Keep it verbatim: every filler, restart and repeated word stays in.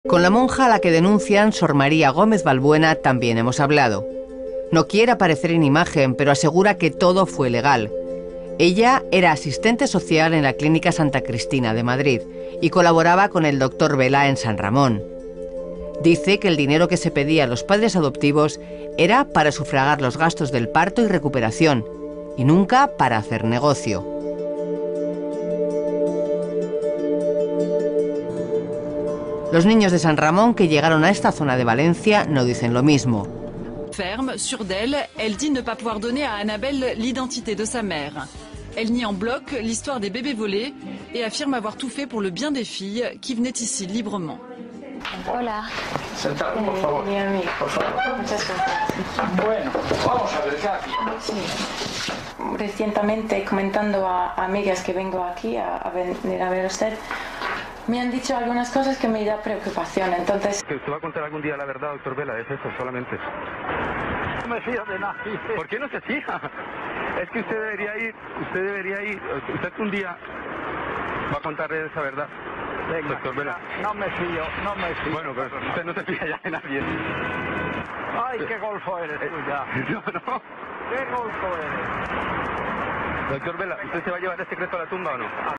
Con la monja a la que denuncian, Sor María Gómez Balbuena, también hemos hablado. No quiere aparecer en imagen, pero asegura que todo fue legal. Ella era asistente social en la Clínica Santa Cristina de Madrid y colaboraba con el doctor Vela en San Ramón. Dice que el dinero que se pedía a los padres adoptivos era para sufragar los gastos del parto y recuperación, y nunca para hacer negocio. Los niños de San Ramón que llegaron a esta zona de Valencia no dicen lo mismo. Ferme, sûre d'elle, elle dit ne pas pouvoir donner à Annabelle l'identité de sa mère. Elle nie en bloc l'histoire des bébés volés et affirme avoir tout fait pour le bien des filles qui venaient ici librement. Hola. Sentado, por favor. Mi amigo. Por favor. Muchas gracias. Bueno, vamos a ver, Katy. Sí. Recientemente, comentando a amigas que vengo aquí a, a venir a ver a usted, me han dicho algunas cosas que me da preocupación, entonces... ¿Que usted va a contar algún día la verdad, doctor Vela? Es eso, solamente. No me fío de nadie. ¿Por qué no se fija? Es que usted debería ir, usted debería ir, usted un día va a contarle esa verdad. Venga, doctor Vela. No me fío, no me fío. Bueno, pero usted no se fija ya de nadie. Ay, qué golfo eres tú ya. No, no. Qué golfo eres. Doctor Vela, ¿usted se va a llevar el secreto a la tumba o no?